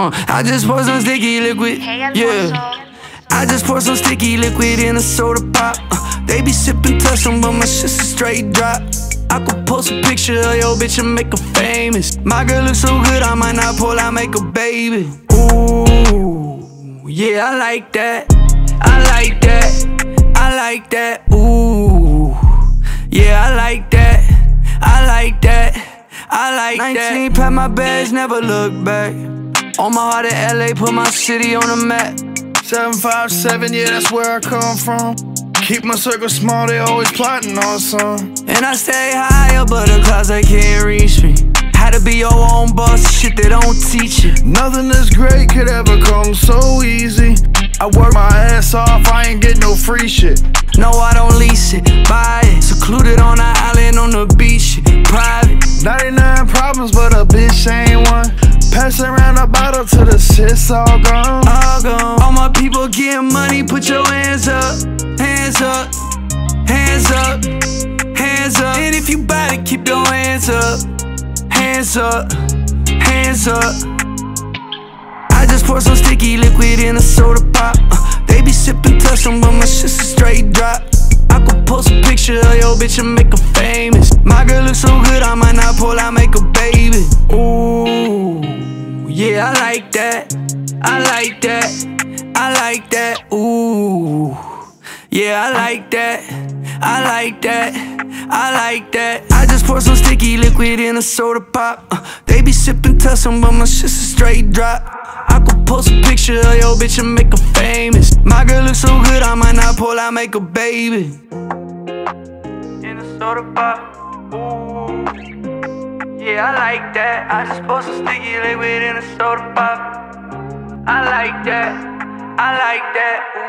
I just pour some sticky liquid, yeah. I just pour some sticky liquid in a soda pop. They be sippin' tussin', but my shit's a straight drop. I could post a picture of your bitch and make her famous. My girl looks so good, I might not pull out, make a baby. Ooh, yeah, I like that. I like that. I like that. Ooh, yeah, I like that. I like that. I like 19, that. 19, pack my bags, never look back. On my heart in LA, put my city on the map. 757, yeah, that's where I come from. Keep my circle small, they always plotting on something. And I stay high up, but the clouds, they can't reach me. Had to be your own boss, shit they don't teach you. Nothing this great could ever come so easy. I work my ass off, I ain't get no free shit. No, I don't lease it, buy it. Secluded on an island on the beach, private. 99 problems, but a bitch ain't one. Passing around a bottle till the shit's all gone. All gone. All my people getting money, put your hands up. Hands up, hands up, hands up. And if you bout it, keep your hands up. Hands up, hands up. I just pour some sticky liquid in a soda pop. They be sippin' tussin', but my shit's a straight drop. I could post a picture of your bitch and make her famous. My girl looks so good, I might not pull out, make a baby. Ooh, yeah, I like that. I like that. I like that. Ooh, yeah, I like that. I like that. I like that. I just pour some sticky liquid in a soda pop. They be sippin' tussin', but my shit's a straight drop. I could post a picture of your bitch and make her famous. My girl looks so good, I might not pull out, make a baby. In a soda pop. Ooh, yeah, I like that. I just pour some sticky liquid in a soda pop. I like that. I like that. Ooh.